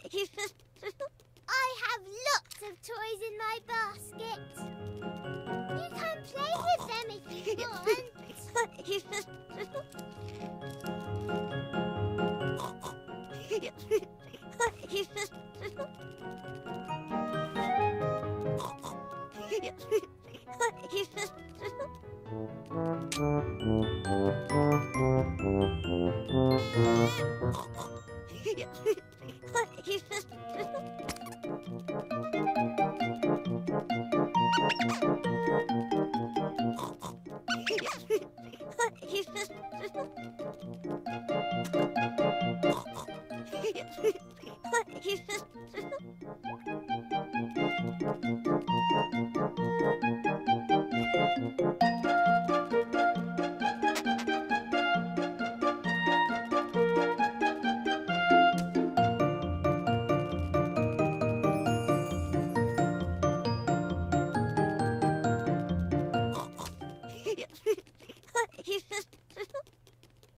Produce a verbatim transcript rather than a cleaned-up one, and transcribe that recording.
I have lots of toys in my basket. You can play with them if you want.